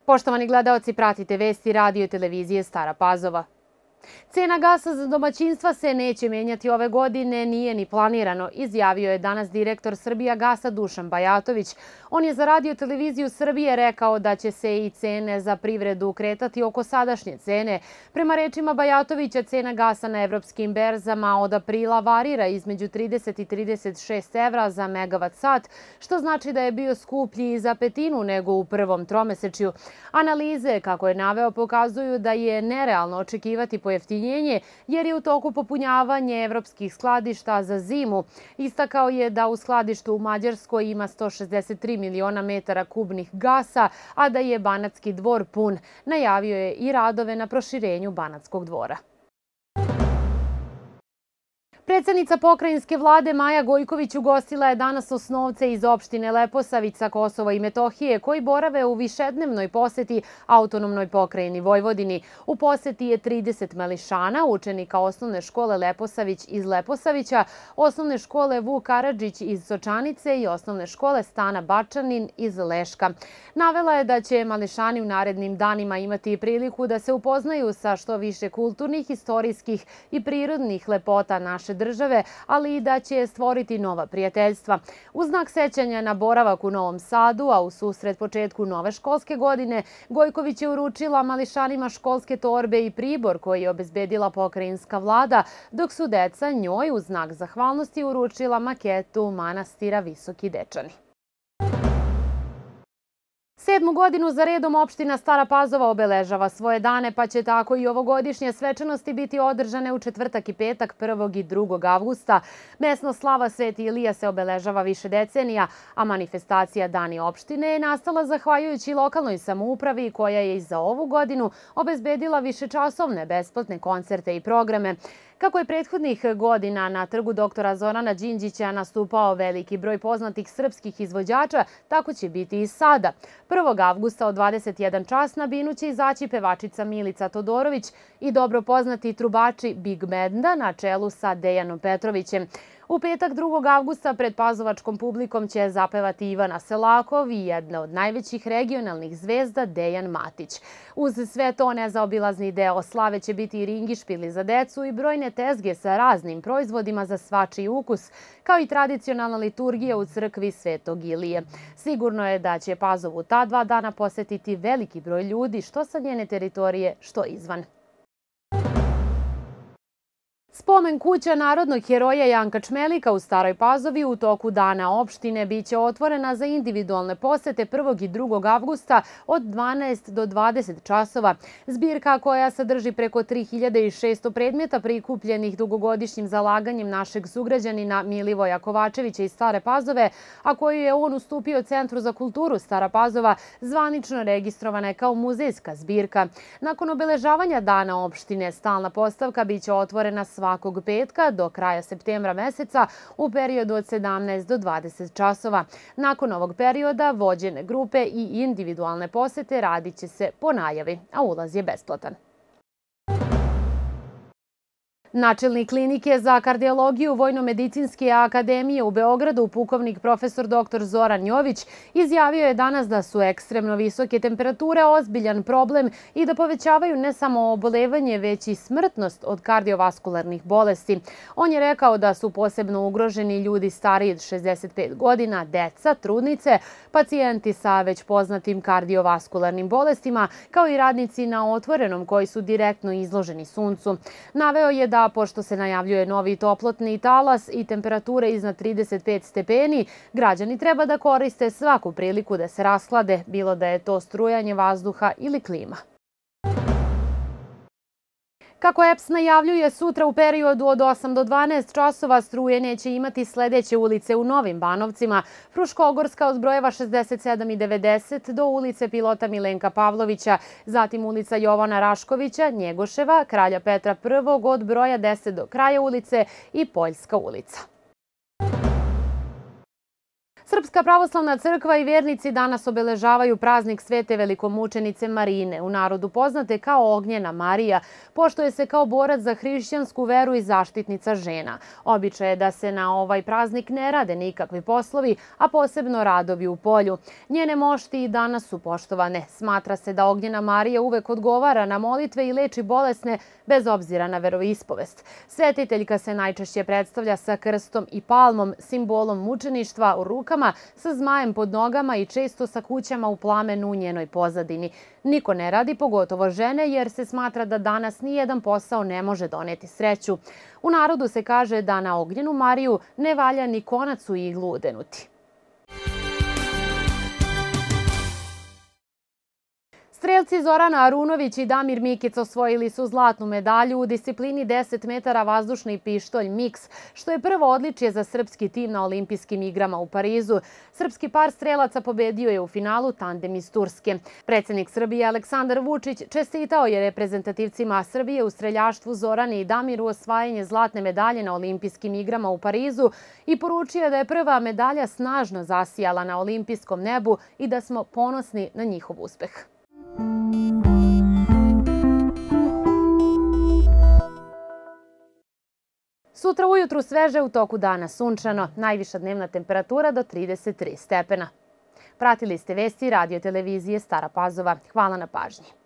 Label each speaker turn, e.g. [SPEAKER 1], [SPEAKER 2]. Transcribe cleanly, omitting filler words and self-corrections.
[SPEAKER 1] Poštovani gledaoci, pratite vesti radio televizije Stara Pazova. Cena gasa za domaćinstva se neće menjati ove godine, nije ni planirano, izjavio je danas direktor Srbijagasa Dušan Bajatović. On je za radio televiziju Srbije rekao da će se i cene za privredu kretati oko sadašnje cene. Prema rečima Bajatovića, cena gasa na evropskim berzama od aprila varira između 30 i 36 evra za megavat sat, što znači da je bio skuplji za petinu nego u prvom tromesečju. Analize, kako je naveo, pokazuju da je nerealno očekivati pojeftinjenje, jer je u toku popunjavanje evropskih skladišta za zimu. Istakao je da u skladištu u Mađarskoj ima 163 miliona metara kubnih gasa, a da je Banatski dvor pun. Najavio je i radove na proširenju Banatskog dvora. Predsednica pokrajinske vlade Maja Gojković ugostila je danas osnovce iz opštine Leposavica, Kosova i Metohije, koji borave u višednevnoj poseti autonomnoj pokrajini Vojvodini. U poseti je 30 mališana, učenika osnovne škole Leposavić iz Leposavića, osnovne škole Vuk Karadžić iz Sočanice i osnovne škole Stana Bačanin iz Leška. Navela je da će mališani u narednim danima imati priliku da se upoznaju sa što više kulturnih, istorijskih i prirodnih lepota naše države, ali i da će stvoriti nova prijateljstva. U znak sećanja na boravak u Novom Sadu, a u susret početku nove školske godine, Gojković je uručila mališanima školske torbe i pribor koji je obezbedila pokrajinska vlada, dok su deca njoj u znak zahvalnosti uručila maketu manastira Visoki Dečani. 7. godinu za redom opština Stara Pazova obeležava svoje dane, pa će tako i ovogodišnje svečanosti biti održane u četvrtak i petak 1. i 2. avgusta. Mesna slava Sveti Ilija se obeležava više decenija, a manifestacija Dani opštine je nastala zahvaljujući lokalnoj samoupravi koja je i za ovu godinu obezbedila višečasovne besplatne koncerte i programe. Kako je prethodnih godina na trgu doktora Zorana Đinđića nastupao veliki broj poznatih srpskih izvođača, tako će biti i sada. 1. avgusta od 21 čas na binu će izaći pevačica Milica Todorović i dobro poznati trubači Big Benda na čelu sa Dejanom Petrovićem. U petak 2. avgusta pred pazovačkom publikom će zapevati Ivana Selakov i jedna od najvećih regionalnih zvezda Dejan Matić. Uz sve to nezaobilazni deo slave će biti i ringišpili za decu i brojne tezge sa raznim proizvodima za svačiji ukus, kao i tradicionalna liturgija u crkvi Svetog Ilije. Sigurno je da će Pazovu ta 2 dana posetiti veliki broj ljudi, što sa njene teritorije, što izvan. Spomen kuća narodnog heroja Janka Čmelika u Staroj Pazovi u toku dana opštine biće otvorena za individualne posete 1. i 2. avgusta od 12 do 20 časova. Zbirka koja sadrži preko 3600 predmeta prikupljenih dugogodišnjim zalaganjem našeg sugrađanina Milivoja Kovačevića iz Stare Pazove, a koju je on ustupio Centru za kulturu Stara Pazova, zvanično registrovana je kao muzejska zbirka. Nakon obeležavanja dana opštine, stalna postavka biće otvorena svakog petka do kraja septembra meseca u periodu od 17 do 20 časova. Nakon ovog perioda vođene grupe i individualne posete radit će se po najavi, a ulaz je besplatan. Načelnik klinike za kardiologiju Vojno-medicinske akademije u Beogradu, pukovnik profesor dr. Zoran Jović, izjavio je danas da su ekstremno visoke temperature ozbiljan problem i da povećavaju ne samo obolevanje, već i smrtnost od kardiovaskularnih bolesti. On je rekao da su posebno ugroženi ljudi stariji od 65 godina, deca, trudnice, pacijenti sa već poznatim kardiovaskularnim bolestima, kao i radnici na otvorenom koji su direktno izloženi suncu. Naveo je da pošto se najavljuje novi toplotni talas i temperature iznad 35 stepeni, građani treba da koriste svaku priliku da se rashlade, bilo da je to strujanje vazduha ili klima. Kako EPS najavljuje, sutra u periodu od 8 do 12 časova struje neće imati sledeće ulice u Novim Banovcima: Fruškogorska od brojeva 67 i 90 do ulice pilota Milenka Pavlovića, zatim ulica Jovana Raškovića, Njegoševa, Kralja Petra I od broja 10 do kraja ulice i Poljska ulica. Srpska pravoslavna crkva i vernici danas obeležavaju praznik svete velikomučenice Marine, u narodu poznate kao Ognjena Marija, poštuje se kao borac za hrišćansku veru i zaštitnica žena. Običaj je da se na ovaj praznik ne rade nikakvi poslovi, a posebno radovi u polju. Njene mošti i danas su poštovane. Smatra se da Ognjena Marija uvek odgovara na molitve i leči bolesne bez obzira na veroispovest. Svetiteljka se najčešće predstavlja sa krstom i palmom, simbolom mučeništva u rukama, sa zmajem pod nogama i često sa kućama u plamenu u njenoj pozadini. Niko ne radi, pogotovo žene, jer se smatra da danas nijedan posao ne može doneti sreću. U narodu se kaže da na Ognjenu Mariju ne valja ni konac u iglu udenuti. Strelci Zorana Arunović i Damir Mikić osvojili su zlatnu medalju u disciplini 10 metara vazdušni pištolj Mix, što je prvo odličje za srpski tim na olimpijskim igrama u Parizu. Srpski par strelaca pobedio je u finalu tandem iz Turske. Predsjednik Srbije Aleksandar Vučić čestitao je reprezentativcima Srbije u streljaštvu Zorani i Damiru osvajanje zlatne medalje na olimpijskim igrama u Parizu i poručio da je prva medalja snažno zasijala na olimpijskom nebu i da smo ponosni na njihov uspeh. Sutra ujutru sveže, u toku dana sunčano, najviša dnevna temperatura do 33 stepena. Pratili ste vesti Radio televizije Stara Pazova. Hvala na pažnji.